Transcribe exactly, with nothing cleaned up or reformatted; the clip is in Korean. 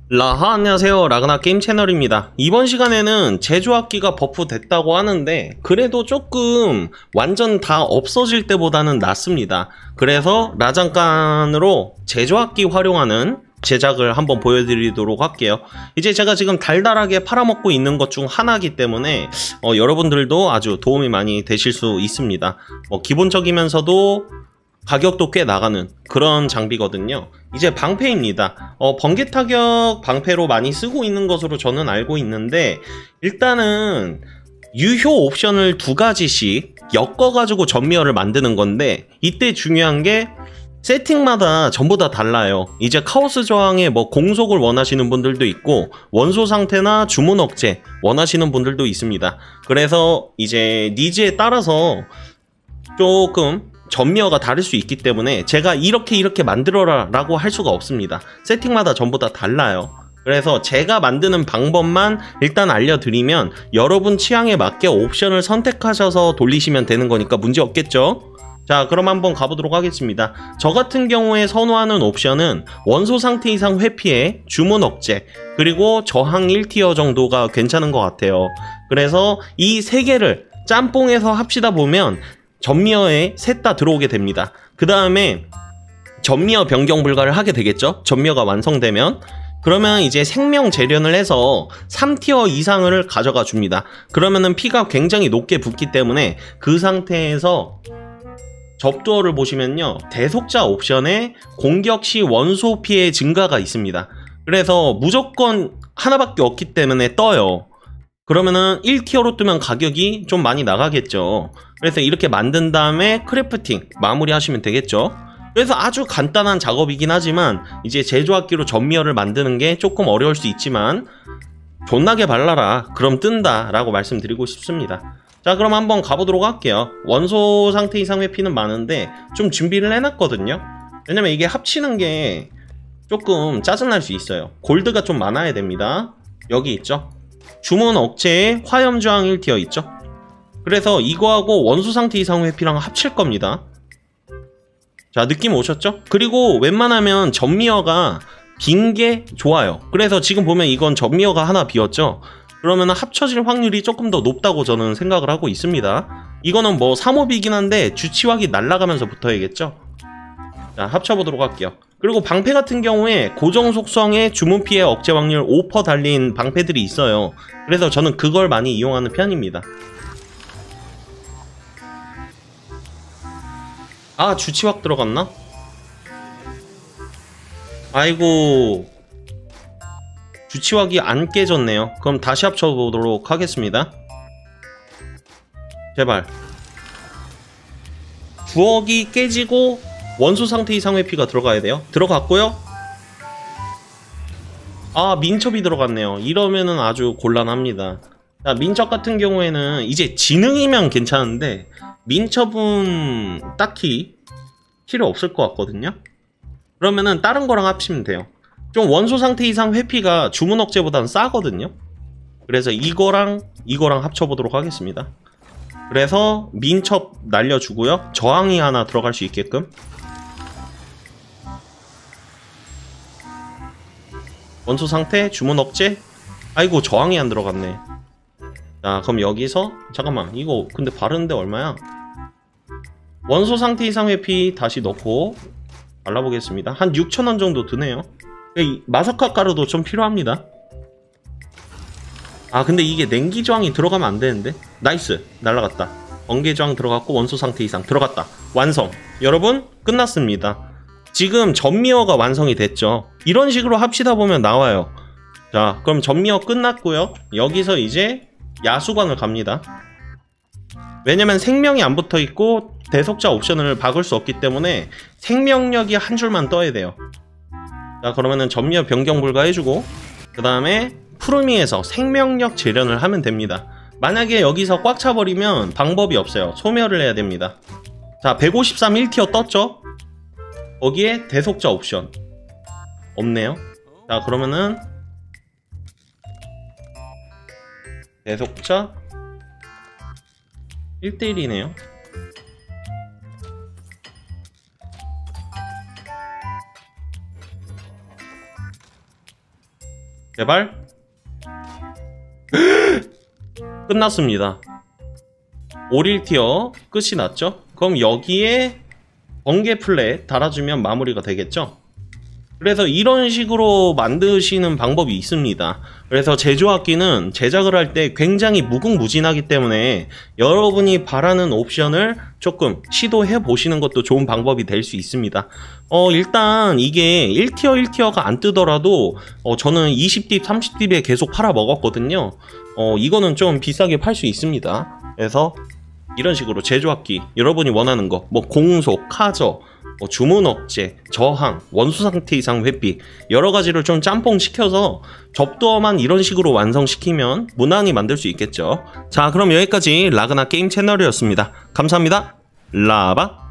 라하 안녕하세요, 라그나 게임 채널입니다. 이번 시간에는 제조학기가 버프됐다고 하는데 그래도 조금 완전 다 없어질 때보다는 낫습니다. 그래서 라장간으로 제조학기 활용하는 제작을 한번 보여드리도록 할게요. 이제 제가 지금 달달하게 팔아먹고 있는 것 중 하나이기 때문에 어, 여러분들도 아주 도움이 많이 되실 수 있습니다. 뭐 기본적이면서도 가격도 꽤 나가는 그런 장비거든요. 이제 방패입니다. 어, 번개 타격 방패로 많이 쓰고 있는 것으로 저는 알고 있는데, 일단은 유효 옵션을 두 가지씩 엮어가지고 전미어를 만드는 건데, 이때 중요한 게 세팅마다 전부 다 달라요. 이제 카오스 저항에 뭐 공속을 원하시는 분들도 있고, 원소 상태나 주문 억제 원하시는 분들도 있습니다. 그래서 이제 니즈에 따라서 조금 전미어가 다를 수 있기 때문에 제가 이렇게 이렇게 만들어라 라고 할 수가 없습니다. 세팅마다 전부 다 달라요. 그래서 제가 만드는 방법만 일단 알려드리면 여러분 취향에 맞게 옵션을 선택하셔서 돌리시면 되는 거니까 문제 없겠죠? 자, 그럼 한번 가보도록 하겠습니다. 저 같은 경우에 선호하는 옵션은 원소 상태 이상 회피에 주문 억제, 그리고 저항 일 티어 정도가 괜찮은 것 같아요. 그래서 이 세 개를 짬뽕해서 합시다 보면 전미어에 셋 다 들어오게 됩니다. 그 다음에 전미어 변경 불가를 하게 되겠죠? 전미어가 완성되면. 그러면 이제 생명 재련을 해서 삼 티어 이상을 가져가 줍니다. 그러면은 피가 굉장히 높게 붙기 때문에 그 상태에서 접두어를 보시면요, 대속자 옵션에 공격 시 원소 피해 증가가 있습니다. 그래서 무조건 하나밖에 없기 때문에 떠요. 그러면은 일 티어로 뜨면 가격이 좀 많이 나가겠죠. 그래서 이렇게 만든 다음에 크래프팅 마무리 하시면 되겠죠. 그래서 아주 간단한 작업이긴 하지만 이제 제조학기로 전미어를 만드는 게 조금 어려울 수 있지만 존나게 발라라 그럼 뜬다 라고 말씀드리고 싶습니다. 자, 그럼 한번 가보도록 할게요. 원소 상태 이상 회피는 많은데 좀 준비를 해놨거든요. 왜냐면 이게 합치는 게 조금 짜증날 수 있어요. 골드가 좀 많아야 됩니다. 여기 있죠. 주문 억제에 화염 저항 일 티어 있죠. 그래서 이거하고 원소 상태 이상 회피랑 합칠 겁니다. 자, 느낌 오셨죠? 그리고 웬만하면 전미어가 빈 게 좋아요. 그래서 지금 보면 이건 전미어가 하나 비었죠. 그러면 합쳐질 확률이 조금 더 높다고 저는 생각을 하고 있습니다. 이거는 뭐 삼 홉이긴 한데 주치확이 날아가면서 붙어야겠죠. 자, 합쳐보도록 할게요. 그리고 방패 같은 경우에 고정 속성에 주문 피해 억제 확률 오 퍼센트 달린 방패들이 있어요. 그래서 저는 그걸 많이 이용하는 편입니다. 아, 주치확 들어갔나? 아이고, 주치확이 안 깨졌네요. 그럼 다시 합쳐보도록 하겠습니다. 제발 주억이 깨지고 원소 상태 이상 회피가 들어가야 돼요. 들어갔고요. 아, 민첩이 들어갔네요. 이러면은 아주 곤란합니다. 자, 민첩 같은 경우에는 이제 지능이면 괜찮은데 민첩은 딱히 필요 없을 것 같거든요. 그러면은 다른 거랑 합치면 돼요. 좀 원소 상태 이상 회피가 주문 억제보다는 싸거든요. 그래서 이거랑 이거랑 합쳐보도록 하겠습니다. 그래서 민첩 날려주고요. 저항이 하나 들어갈 수 있게끔. 원소 상태, 주문 억제. 아이고, 저항이 안 들어갔네. 자, 그럼 여기서 잠깐만, 이거 근데 바르는데 얼마야? 원소 상태 이상 회피 다시 넣고 발라보겠습니다. 한 육천 원 정도 드네요. 마사카 가루도 좀 필요합니다. 아, 근데 이게 냉기 저항이 들어가면 안 되는데. 나이스, 날라갔다. 번개 저항 들어갔고 원소 상태 이상 들어갔다. 완성. 여러분, 끝났습니다. 지금 전미어가 완성이 됐죠. 이런 식으로 합시다 보면 나와요. 자, 그럼 전미어 끝났고요. 여기서 이제 야수관을 갑니다. 왜냐면 생명이 안 붙어있고 대속자 옵션을 박을 수 없기 때문에 생명력이 한 줄만 떠야 돼요. 자, 그러면은 전미어 변경 불가 해주고 그 다음에 푸르미에서 생명력 재련을 하면 됩니다. 만약에 여기서 꽉 차버리면 방법이 없어요. 소멸을 해야 됩니다. 자, 백오십삼 일 티어 떴죠? 거기에 대속자 옵션 없네요. 자, 그러면은 대속자 일 대 일이네요. 제발. 끝났습니다. 오릴 티어 끝이 났죠? 그럼 여기에 번개 플랫 달아주면 마무리가 되겠죠? 그래서 이런 식으로 만드시는 방법이 있습니다. 그래서 제조악기는 제작을 할 때 굉장히 무궁무진하기 때문에 여러분이 바라는 옵션을 조금 시도해 보시는 것도 좋은 방법이 될 수 있습니다. 어 일단 이게 일 티어 일 티어가 안 뜨더라도 어 저는 이십 딥 삼십 딥에 계속 팔아 먹었거든요. 어 이거는 좀 비싸게 팔 수 있습니다. 그래서 이런 식으로 제조악기 여러분이 원하는 거 뭐 공속, 카저, 뭐 주문 억제, 저항, 원수 상태 이상 회피 여러 가지를 좀 짬뽕 시켜서 접두어만 이런 식으로 완성시키면 무난히 만들 수 있겠죠. 자, 그럼 여기까지 라그나 게임 채널이었습니다. 감사합니다. 라바.